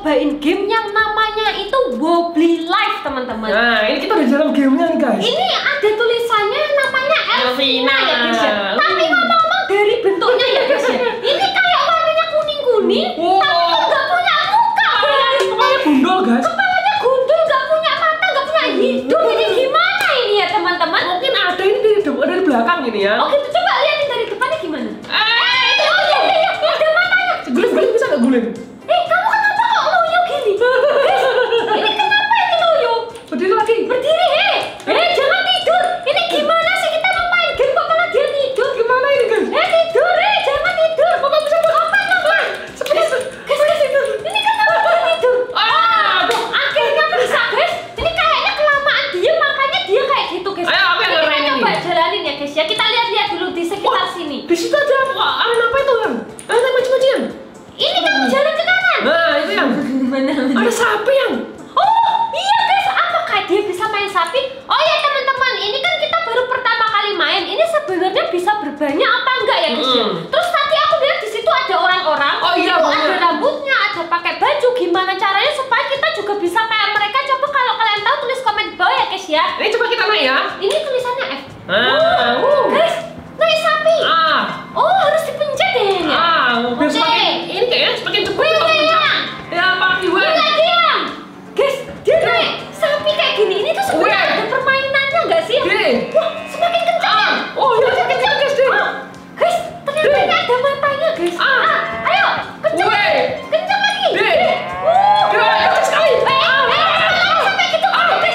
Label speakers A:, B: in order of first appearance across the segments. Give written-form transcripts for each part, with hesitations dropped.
A: nyobain game yang namanya itu Wobbly Life, teman-teman.
B: Nah, ini kita udah di dalam gamenya nih guys.
A: Ini ada tulisannya namanya Elvina ya guys ya. Tapi ngomong-ngomong dari bentuknya ya guys ya, ini kayak warnanya kuning-kuning, tapi kok nggak punya muka.
B: Kepalanya gundul guys.
A: Kepalanya gundul, nggak punya mata, nggak punya hidung. Ini gimana ini ya teman-teman?
B: Mungkin ada ini dari belakang ini ya.
A: Oke, coba lihatin dari depannya gimana. Itu ada matanya.
B: Guling-guling bisa nggak guling?
A: Kamu kenapa kok loyo gini? Ini kenapa ini loyo?
B: Berdiri lagi.
A: Berdiri, jangan tidur. Ini gimana sih kita mau main game kok malah dia tidur?
B: Gimana ini guys?
A: Tidur, jangan tidur. Kok nggak bisa lompat? Guys, ini kenapa dia tidur? Akhirnya bisa guys. Ini kayaknya kelamaan diem, makanya dia kayak gitu guys.
B: Ayo, apa yang
A: Kita
B: ngerain
A: coba
B: ini?
A: jalanin ya guys ya. Kita lihat-lihat dulu di sekitar sini.
B: Di situ ada arena apa itu kan? Arena mancing-mancingan.
A: Ini kamu jalan ke kanan.
B: Nah, itu yang.
A: Mana?
B: Ada sapi yang.
A: Oh iya guys, apakah dia bisa main sapi? Oh ya teman-teman, ini kan kita baru pertama kali main. Ini sebenarnya bisa berbanyak apa enggak ya guys ya? Terus tadi aku lihat di situ ada orang-orang.
B: Oh iya,
A: itu
B: bener.
A: ada rambutnya, ada pakai baju. Gimana caranya supaya kita juga bisa kayak mereka? Coba kalau kalian tahu tulis komen di bawah ya guys ya.
B: Ini coba kita naik ya.
A: Ini tulisannya F.
B: Guys.
A: Guys, naik sapi. Oh harus dipencet ya ini.
B: Biar semakin ini kayaknya semakin cepat. Ya, Pak Iwan.
A: Guys, dia naik sapi kayak gini. Ini tuh sebenarnya ada permainannya nggak sih? Wah, semakin kencang ya?
B: Oh, iya, semakin kencang guys.
A: Guys, ternyata ini ada matanya guys. Ayo, kencang lagi. Kencang lagi.
B: Kencang sekali.
A: Sampai gitu.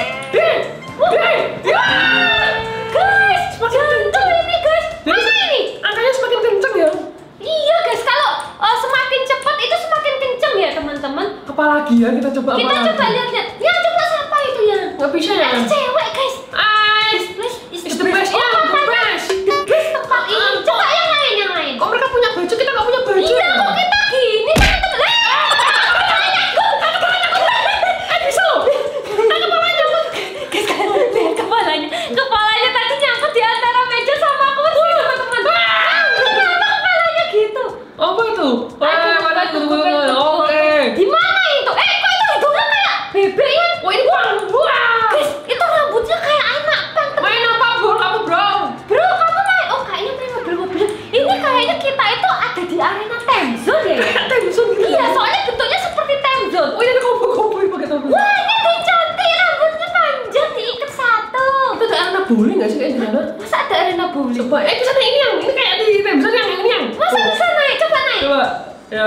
A: Guys, jantung ini guys. Mana ini?
B: Angkanya semakin kencang ya.
A: Iya guys, kalau semakin cepat itu semakin kencang ya teman-teman.
B: Apalagi ya kita coba
A: Kita coba lihat-lihat. Ya coba siapa itu ya?
B: Nggak bisa ya.
A: Cewek guys.
B: It's the best. Ya, the best.
A: The best tempat ini. Coba yang lain.
B: Kok mereka punya baju, kita nggak punya baju?
A: Iya, kok kita gini teman-teman?
B: Bisa loh.
A: Kepalanya. Guys, kalian lihat kepalanya. Kepalanya tadi nyangkut di antara meja sama aku sih teman-teman. Ternyata kepalanya gitu.
B: Apa itu? Mana itu? Oke.
A: Gimana itu? Kok itu hidungnya kayak bebek ya?
B: Wah, ini buang.
A: Guys, itu rambutnya kayak anak pang.
B: Main apa bro? Kamu bro?
A: Bro, kamu main? Oh, kayaknya main mobil-mobil. Ini kayaknya kita itu ada di arena Timezone ya?
B: Timezone gitu.
A: Iya, soalnya bentuknya seperti Timezone.
B: Oh, ini ada kumpul-kumpul pakai topi.
A: Wah, ini tuh cantik, rambutnya panjang diikat satu.
B: Itu ada arena bowling nggak sih kayak di sana?
A: Masa ada arena bowling?
B: Coba, di sana ini kayak di Timezone yang ini yang.
A: Masa bisa naik? Coba naik.
B: Coba, ya.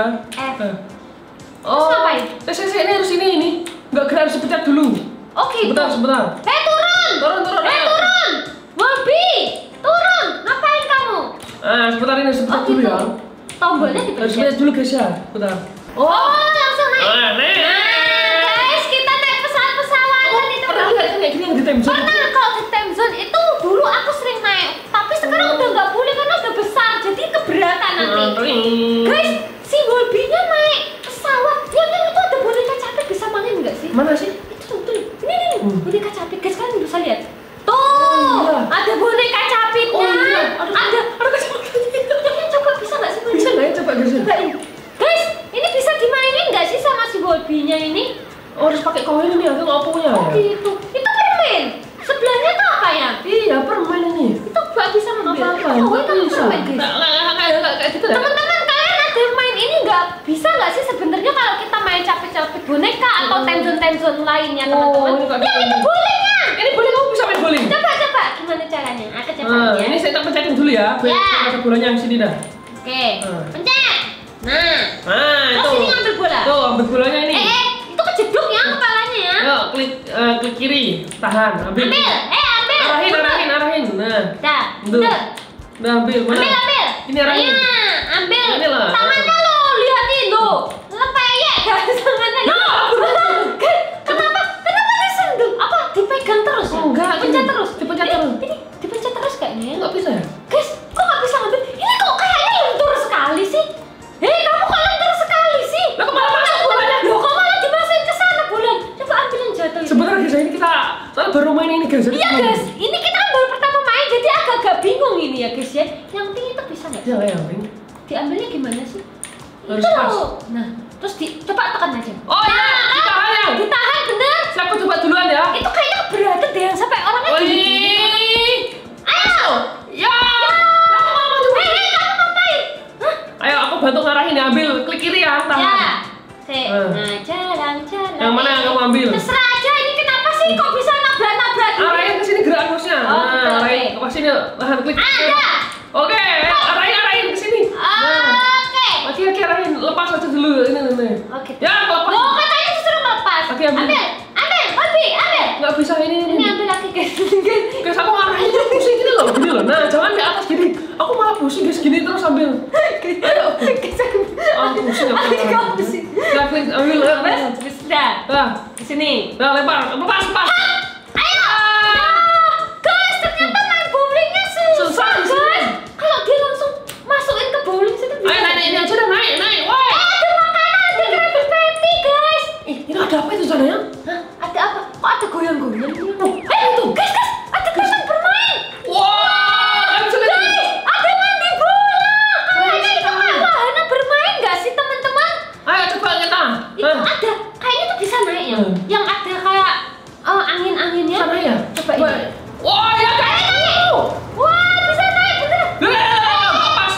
A: Terus ngapain?
B: Ini harus ini. Nggak gerak, harus dipencet dulu.
A: Oke.
B: Sebentar.
A: Turun. Turun. Bobby, turun. Ngapain kamu?
B: Sebentar ini sebentar dulu ya.
A: Tombolnya
B: Harus
A: dipencet.
B: dipencet dulu guys ya. Sebentar.
A: Oh, langsung naik.
B: Naik.
A: Guys, kita naik pesawat-pesawatan nih
B: Pernah
A: teman.
B: lihat kayak gini yang di Timezone?
A: Pernah, kalau di Timezone itu dulu aku sering naik, tapi sekarang udah nggak boleh karena udah besar, jadi keberatan nanti. Guys, si Bobby-nya naik pesawat. Yang itu ada boneka cantik, bisa main nggak sih?
B: Mana sih?
A: Itu tuh, ini boneka cantik. Guys, kalian bisa lihat. Tuh, ada boneka capitnya. Ada kacapitnya. Coba bisa nggak sih main?
B: Bisa nggak ya? Coba guys.
A: Cobain. Guys, ini bisa dimainin nggak sih sama si Bobby-nya ini?
B: Oh, harus pakai koin ini, aku nggak punya.
A: Oh gitu. Itu permen. Sebelahnya tuh apa ya?
B: Iya, permen ini.
A: Itu nggak bisa ngambil.
B: Apa-apa,
A: Oh,
B: nggak
A: itu
B: bisa.
A: permen, guys.
B: Nggak kayak gitu ya?
A: Teman-teman, kalian ada main ini nggak? Bisa nggak sih sebenarnya kalau kita main capit-capit boneka atau Timezone lainnya, teman-teman?
B: ini nggak
A: Ya
B: bisa.
A: itu bolehnya.
B: Ini boleh, kamu bisa main bowling.
A: Coba. Gimana caranya? Aku coba ya.
B: Ini saya tak pencetin dulu ya. Biar
A: Ya.
B: ada bolanya yang sini dah.
A: Oke. Pencet. Nah.
B: Itu.
A: Terus ini ngambil bola.
B: Tuh, ambil bolanya ini.
A: Itu kejeduk ya kepalanya ya.
B: Yuk, klik kiri, tahan, ambil.
A: Ambil. Ambil.
B: Arahin. Nah.
A: Dah.
B: Tuh. Udah ambil, mana?
A: Ambil.
B: Ini arahin.
A: Iya, ambil.
B: Ini lah.
A: Tangannya lo, lihatin lo. Lepeyek kan tangannya. Kenapa disendul? Apa dipegang terus ya?
B: Enggak,
A: Dipencet terus.
B: Dipencet terus.
A: Ini dipencet terus kayaknya.
B: Nggak bisa ya?
A: Guys, kok nggak bisa ngambil? Ini kok kayaknya lentur sekali sih? Kamu kok lentur sekali sih?
B: Lah, kok malah masuk bolanya?
A: Loh, kok malah dimasukin ke sana bulan? Coba ambil yang jatuh ini.
B: Sebenarnya guys, ini kita soalnya baru main ini guys.
A: Iya guys, ini kita kan baru pertama main, jadi agak-agak bingung ini ya guys ya. Yang penting itu bisa nggak?
B: Ya, yang penting.
A: Diambilnya gimana sih?
B: Harus
A: Itu
B: pas.
A: loh. Nah, terus coba tekan aja.
B: Oh iya, ditahan ya.
A: Ditahan bener.
B: Siapa coba duluan ya?
A: Itu kayaknya keberatan deh yang sampai orangnya gini. Ayo.
B: Ya.
A: Kamu ngapain? Hah?
B: Ayo aku bantu ngarahin ya, ambil klik kiri ya, tahan.
A: Ya. Nah, jalan.
B: Yang mana yang kamu ambil?
A: Terserah aja, ini kenapa sih kok bisa nabrak-nabrak gini?
B: Arahin ke sini gerak mouse-nya.
A: Oh, betul,
B: arahin
A: oke.
B: ke sini, tahan klik.
A: Ada.
B: Oke, arahin ke sini.
A: Oke.
B: Oke, arahin, lepas aja dulu ini.
A: Oke.
B: Ya, lepas.
A: Loh, katanya disuruh melepas.
B: Oke, ambil.
A: Ambil.
B: Nggak bisa ini.
A: Ini ambil lagi guys.
B: Guys, aku ngarahin tuh pusing gini loh. Nah, jangan di atas gini. Aku malah pusing guys gini terus sambil. Ayo. Pusing aku.
A: Kamu pusing.
B: Nah, klik ambil.
A: Terus dah.
B: Nah,
A: Di sini.
B: nah lebar, lepas.
A: Ayo. Guys, ternyata main bowlingnya susah, guys. Kalau dia langsung masukin ke bowling situ bisa.
B: Ayo naik ini aja dah, naik. Woi.
A: Ada makanan, ada Krabby Patty, guys.
B: Ini ada apa itu sana ya?
A: Hah? Ada apa? Kok ada goyang-goyang? Itu, guys, ada teman bermain.
B: Wah, kan bisa lihat.
A: Guys, ada mandi bola. Kayaknya itu kayak wahana bermain nggak sih, teman-teman?
B: Ayo coba kita.
A: Itu ada, kayaknya tuh bisa naik ya. Yang ada kayak angin-anginnya.
B: Sana ya?
A: Coba ini.
B: Wah, ya kan.
A: Wah, bisa naik bener.
B: Lepas.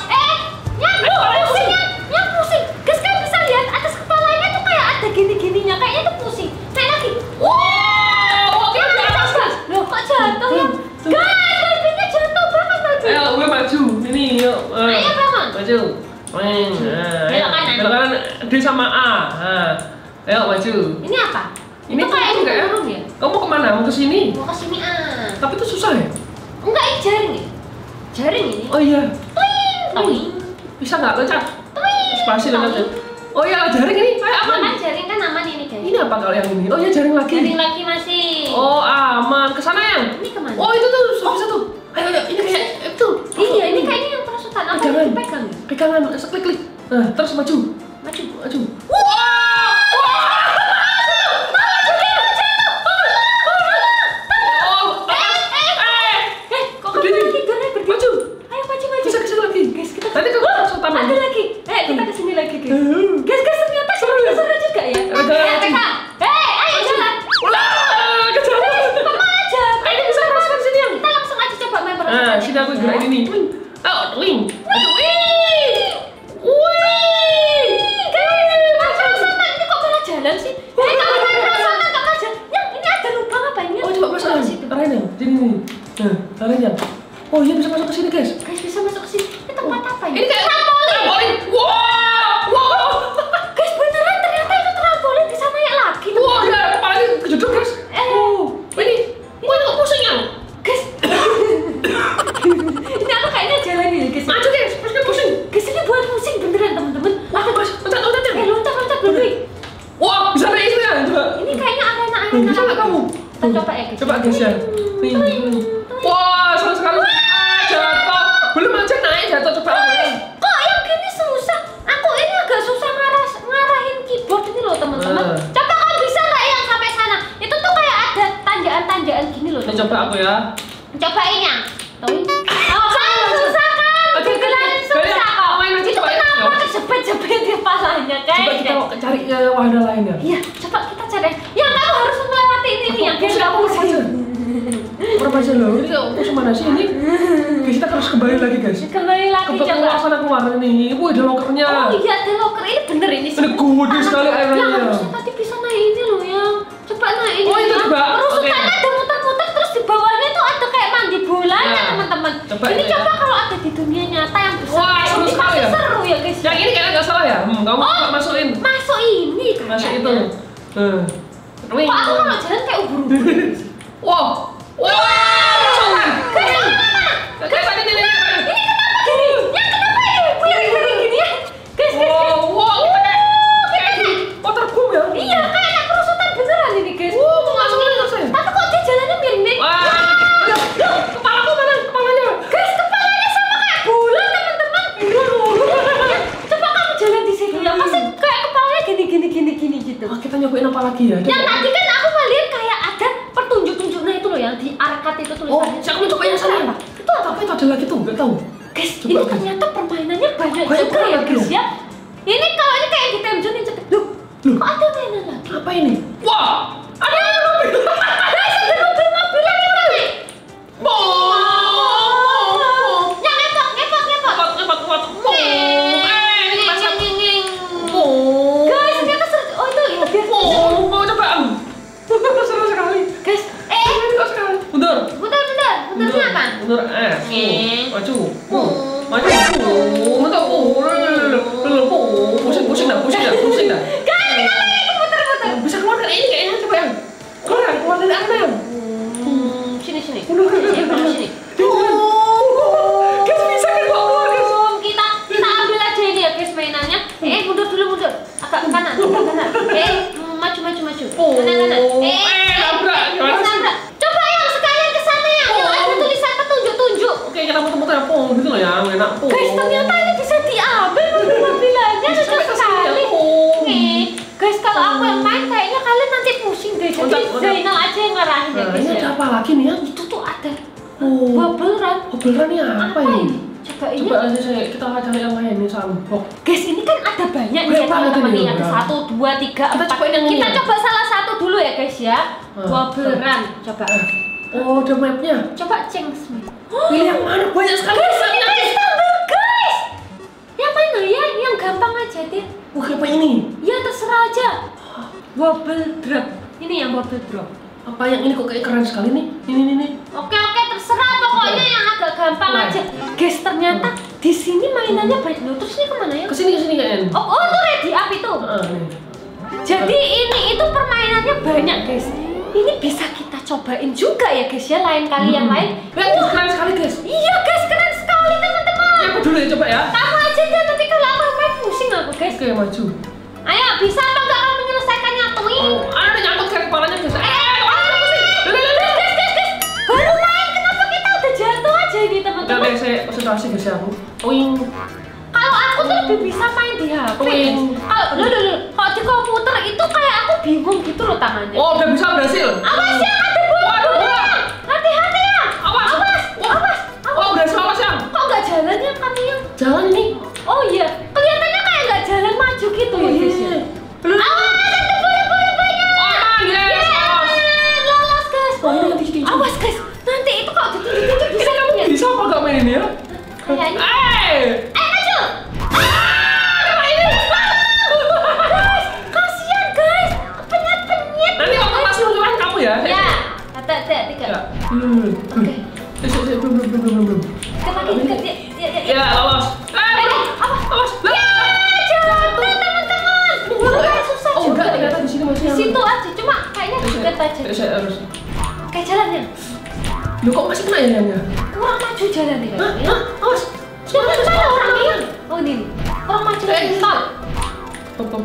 A: Yang pusing. Guys, kan bisa lihat atas kepalanya tuh kayak ada gini-gininya. Kayaknya tuh pusing. Naik lagi.
B: Wow, oke di atas guys.
A: Loh, kok jatuh ya? Guys, babynya jatuh banget lagi.
B: Ayo, gue maju. Ini yuk.
A: Ayo, bangun.
B: Maju.
A: Belok kanan.
B: Belok kanan D sama A. Nah, ayo maju.
A: Ini apa?
B: Ini
A: itu kayak
B: enggak ya?
A: turun ya?
B: Kamu mau kemana? Mau ke sini?
A: Mau ke sini
B: Tapi itu susah ya?
A: Enggak, ini jaring ya? Jaring ini.
B: Oh iya.
A: Toing.
B: Bisa nggak loncat?
A: Toing.
B: Spasi loncat. Oh iya, jaring ini kayak aman.
A: Kan jaring kan aman ini, guys.
B: Ini apa kalau yang ini? Oh iya, jaring lagi.
A: Jaring lagi masih.
B: Oh aman. Kesana ya?
A: Ini kemana?
B: Oh itu tuh, bisa tuh. Ayo, ini kayak itu.
A: Iya, ini kayaknya yang perosotan. Apa
B: Jangan.
A: yang dipegang ya?
B: Pegangan, klik. Nah, terus maju.
A: Maju. Kok kamu lagi berdiri?
B: Maju.
A: Ayo maju.
B: Bisa ke sini lagi.
A: Guys, kita
B: Nanti ke perosotan.
A: ada lagi. Kita ke sini lagi, guys. Guys, ternyata seru juga ya.
B: Jalan.
A: Ayo jalan.
B: Ulah, kejalan.
A: Kemana aja?
B: Ini bisa masuk ke sini yang.
A: Kita langsung aja coba main perosotan.
B: Nah, sini aku gerak ini. Oh, wing.
A: Perosotan ini kok malah jalan sih? Kalau main perosotan nggak malah jalan. Yang ini ada lubang apa ini?
B: Oh, coba masuk
A: ke situ.
B: arahin ya. Sini. Nah, arahin ya. Oh iya bisa masuk ke sini, guys.
A: Guys, bisa masuk ke sini. Ini tempat apa ini?
B: Ini kayak trampolin. Wow.
A: Guys, beneran ternyata itu trampolin bisa naik lagi.
B: Wah, ya kepalanya kejedot, guys. Ini itu pusing ya.
A: Guys. Ini aku kayaknya jalan ini, guys.
B: Maju, guys. Pusing pusing.
A: Guys, ini buat pusing beneran, teman-teman.
B: Mas, loncat ya.
A: Loncat dulu.
B: Wah, bisa naik itu ya. Coba.
A: Ini kayaknya arena.
B: Bisa nggak kamu?
A: Kita coba ya, guys.
B: Coba, guys ya. Wah, seru sekali. Jatuh. Belum aja naik, jatuh coba.
A: Kok yang gini susah? Aku ini agak susah ngarahin keyboard ini loh, teman-teman. Coba kamu bisa nggak yang sampai sana? Itu tuh kayak ada tanjakan gini loh.
B: Ini coba aku ya.
A: Cobain ya. Oh, kan susah kan?
B: Oke,
A: Susah kok.
B: main aja,
A: Itu
B: coba ya.
A: kenapa kejepit-jepit di kepalanya, guys?
B: Coba kita cari wahana lain ya.
A: Iya, coba kita cari. Yang kamu harus melewati ini nih, yang biar nggak pusing.
B: Berapa aja loh? Ini aku mana sih ini? Guys, kita harus kembali lagi, guys.
A: Kembali lagi coba.
B: Sana keluar nih. Wih, ada lokernya.
A: Oh iya, ada loker ini bener ini sih.
B: Ini gede sekali
A: Yang
B: airnya.
A: harusnya tadi bisa naik ini loh ya. Coba naik ini.
B: Oh, itu
A: ya.
B: juga?
A: Perusutannya
B: Oke.
A: ada muter-muter terus di bawahnya tuh ada kayak mandi bolanya,
B: Ya.
A: teman-teman.
B: Coba
A: Ini
B: ini ya.
A: coba kalau ada di dunia nyata yang besar.
B: Wah,
A: kayak
B: seru
A: ini
B: sekali
A: pasti
B: ya.
A: Seru ya, guys.
B: Yang ini kayaknya nggak salah ya. Kamu coba masukin.
A: Masuk ini kan.
B: Masuk itu.
A: Kok aku kalau jalan kayak ubur-ubur.
B: Wow. Guys, ada ini.
A: Yang kenapa ini? Miring-miring gini ya? Guys.
B: Wow, kayak waterboom ya.
A: Iya, kayak perusutan beneran ini, guys.
B: Masukin itu saya.
A: Tapi kok dia jalannya miring-miring?
B: Kepalaku mana? Kepalanya.
A: Guys, kepalanya sama kayak bola, teman-teman. Coba kamu jalan di situ ya. Pasti kayak kepalanya gini gitu.
B: Oh, kita nyobain apa lagi ya?
A: Yang tadi kan aku ngeliat kayak ada petunjuk-tunjuknya itu loh yang di arcade itu tulisannya.
B: Saya mau coba yang sana.
A: Itu apa?
B: Tapi itu ada lagi tuh, nggak tahu.
A: Guys,
B: Coba,
A: ini
B: guys.
A: ternyata permainannya banyak
B: Banyak
A: juga ya,
B: banget
A: guys ya. Ini kalau ini kayak ditemjonin cepet. Loh, kok ada mainan lagi?
B: Apa ini? Wah, ada mobil.
A: Guys, ada mobil-mobilan yang rame. Yang ngepot. Guys, ternyata seru. Oh itu biar
B: Mau coba. Seru sekali.
A: guys,
B: Seru sekali. Mundur.
A: Mundur apa?
B: Mundur. Maju. Maju. Pusing dah.
A: Guys, kenapa itu muter-muter?
B: Bisa keluar dari ini kayaknya, coba yang. Keluar dari arnam.
A: Sini. Sini.
B: Guys, bisa kan kok keluar, guys?
A: Kita ambil aja ini ya guys mainannya. Mundur dulu. Agak ke kanan. Maju. Kanan.
B: Nabrak.
A: Nabrak. Coba yang sekalian ke sana yang ada tulisan petunjuk-tunjuk.
B: Oke, kita muter-muter gitu loh yang enak.
A: Guys, ternyata ini bisa diambil mobil-mobilannya susah sekali. Guys, kalau aku yang main kayaknya kalian nanti pusing deh. Jadi Zainal aja yang ngarahin ya guys.
B: Ini ada apa lagi nih ya?
A: Itu tuh ada bubble run.
B: Bubble run ini apa ini?
A: Coba ini.
B: Coba kita cari yang lain nih sambok.
A: Guys, ini kan ada banyak nih
B: Banyak banget
A: teman-teman
B: ini,
A: nih. Ada
B: ya.
A: 1, 2, 3, 4.
B: cobain yang ini
A: Kita
B: ya?
A: coba salah satu dulu ya guys ya. Bubble run. Coba.
B: Oh, ada mapnya.
A: Coba change.
B: Pilih yang mana? Banyak sekali.
A: Guys, ini sambal guys. Yang mana ya? Yang gampang aja deh.
B: Apa ini?
A: Ya terserah aja. Bubble drop. Ini yang bubble drop.
B: Apa yang ini kok kayak keren sekali nih? Ini.
A: Oke, terserah pokoknya yang agak gampang aja. Guys, ternyata di sini mainannya banyak. Loh, terus ini kemana ya?
B: Kesini kayaknya.
A: Oh, itu ready up itu.
B: Nih.
A: Jadi ini itu permainannya banyak guys. Ini bisa kita cobain juga ya guys ya, lain kali yang lain.
B: Keren sekali guys.
A: Iya guys, keren sekali teman-teman.
B: Aku dulu ya, coba ya.
A: Kamu aja deh, nanti kalau aku main pusing aku guys.
B: Oke, maju.
A: Ayo, bisa apa enggak kamu menyelesaikannya?
B: Ada nyangkut ke kepalanya guys.
A: Guys. Baru main, kenapa kita udah jatuh aja ini teman-teman?
B: Oke, saya konsentrasi guys ya aku.
A: Kalau aku tuh lebih bisa main di HP. Kalau di komputer itu kayak aku bingung gitu loh tangannya.
B: Oh, udah bisa berhasil.
A: Awas ya, ada bola. Hati-hati ya. Awas.
B: Oh, berhasil awas ya.
A: Kok nggak jalan ya kamu yang?
B: Jalan ini.
A: Oh iya, kelihatannya kayak nggak jalan maju gitu ya guys ya. Awas, ada bola banyak. Lolos guys. Awas guys, nanti itu kalau ditunjuk bisa
B: Ini kamu bisa apa gak main ini ya?
A: Kayaknya. Maju. Guys, kasihan guys. Kepenyet.
B: Nanti waktu pas luluran kamu ya.
A: Ya, kata 3.
B: Ya.
A: Oke.
B: Belum.
A: Dekat.
B: Ya, lolos. Awas.
A: Jatuh teman-teman. Susah
B: Oh,
A: juga.
B: enggak, ternyata di sini masih
A: Di
B: yang.
A: situ aja, cuma kayaknya dekat aja.
B: Saya harus.
A: Kayak jalannya.
B: Loh, kok masih kena ya?
A: Kurang maju jalan nih kayaknya.
B: Awas.
A: Jangan mana orangnya? Oh ini nih. Orang maju lagi. Stop.
B: Stop.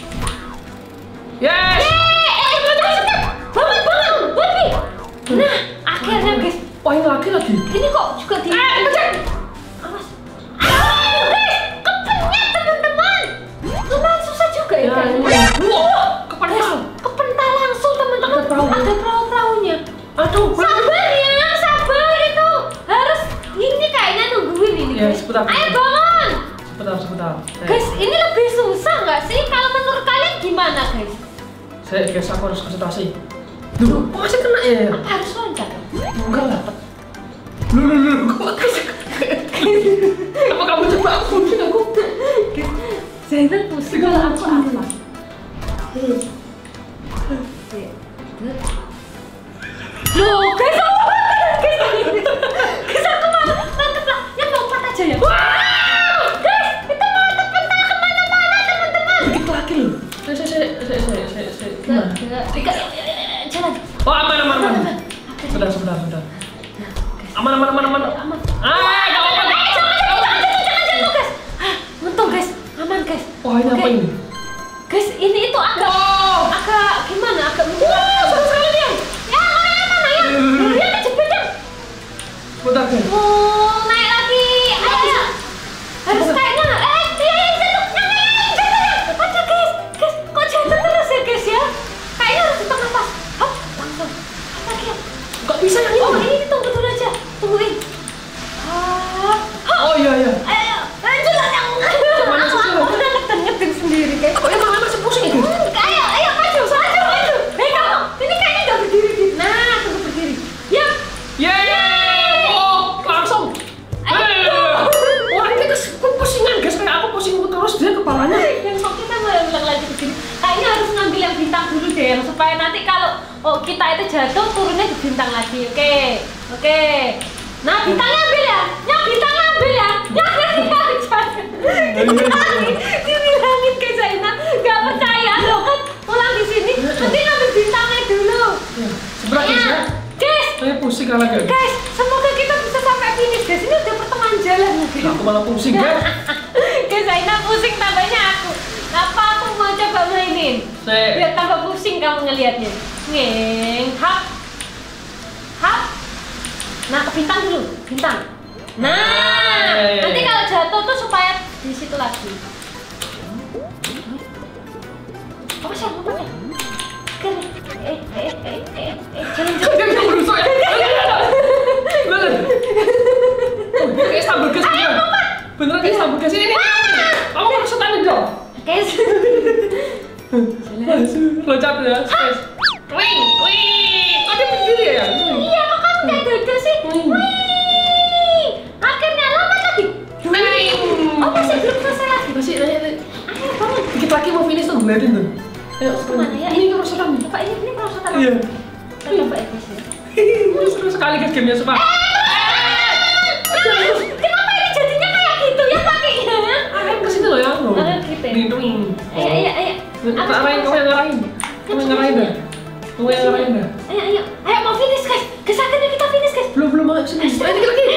B: Yes.
A: Bangun, Bobby. Nah, akhirnya guys.
B: Wah, ini lagi.
A: Ini kok juga di. Awas. Guys, kepenyet teman-teman. Lumayan susah juga ya.
B: Kepental.
A: Kepental langsung teman-teman.
B: Ada perahu.
A: Ada perahu-perahunya.
B: Aduh,
A: Sabar itu. Harus ini kayaknya nungguin ini.
B: Ya,
A: Guys.
B: sebentar.
A: Ayo bangun.
B: Sebentar.
A: Guys, ini lebih susah nggak sih? Kalau menurut kalian gimana guys?
B: Aku harus konsentrasi. Duh, kok masih kena ya?
A: Apa harus loncat?
B: Enggak lah. Kok kasih? Apa kamu coba aku?
A: Zainal pusing kalau aku apa? Loh, guys, aku malah nangkep lah. Yang lompat aja ya. Guys, itu mau terpental kemana-mana teman-teman.
B: Dikit lagi loh. Saya. Gimana?
A: Jalan.
B: Oh, aman. Sudah. Aman.
A: Aman.
B: Gak apa-apa.
A: Jangan jatuh guys. Untung guys, aman guys.
B: Wah, ini apa ini?
A: Guys, ini itu agak gimana? Agak
B: Seru sekali dia.
A: Ya, mana ya? Dia kejepit ya.
B: Bentar, guys.
A: Naik lagi. Ayo. Harus kayaknya. Jatuh. Aduh guys. Kok jatuh terus ya guys ya? Kayaknya harus hitung nafas. Hop, langsung. Lagi ya.
B: Gak bisa yang ini.
A: Oh, ini tunggu dulu aja. Tungguin. kita itu jatuh turunnya di bintang lagi. Oke. Nah, bintangnya ambil ya. Bintangnya ambil ya. Dibilangin ke Zaina, nggak percaya lo kan pulang di sini. Nanti ambil bintangnya dulu.
B: Sebelah guys ya.
A: Guys,
B: Saya pusing kalau guys.
A: guys, semoga kita bisa sampai finish guys. Ini udah pertengahan jalan guys.
B: Aku malah pusing guys.
A: Guys, Zaina pusing tambahnya aku. Apa aku mau coba mainin? Biar tambah pusing kamu ngelihatnya. Hap. Nah, ke bintang dulu, bintang. Nah, nanti kalau jatuh tuh supaya di situ lagi. Apa sih? Jangan.
B: Jangan berusuk ya. Kayak sambal gas gitu. Beneran kayak sambal gas ini. Aku merasa tangan dong.
A: Guys.
B: Loncat ya. Wing. Ada berdiri ya?
A: Iya, kok kamu kayak gagal sih? Wih. Akhirnya lompat lagi. Oh, masih belum selesai lagi.
B: Masih
A: Ayo bangun.
B: dikit lagi mau finish tuh ngeliatin tuh. Ayo,
A: Kemana ya?
B: Ini perosotan.
A: Coba ini perosotan.
B: Iya.
A: Kita coba ya guys ya.
B: Seru sekali guys gamenya sumpah.
A: Kenapa ini jadinya kayak gitu ya pakainya?
B: Arahnya ke situ loh ya.
A: Gitu ya.
B: Ning.
A: Ayo.
B: Kamu yang ngarahin.
A: Ayo mau finish guys. Akhirnya kita finish guys.
B: Belum mau sini. Ayo dikit lagi.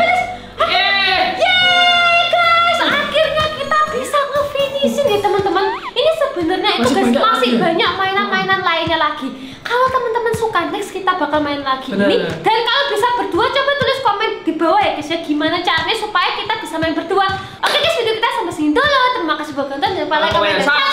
A: Guys, akhirnya kita bisa nge-finishin ya teman-teman. Ini sebenarnya itu guys masih banyak mainan-mainan lainnya lagi. Kalau teman-teman suka next kita bakal main lagi ini. Dan kalau bisa berdua coba tulis komen di bawah ya guys ya, gimana caranya supaya kita bisa main berdua. Oke guys, video kita sampai sini dulu. Terima kasih buat nonton, jangan lupa like, comment, dan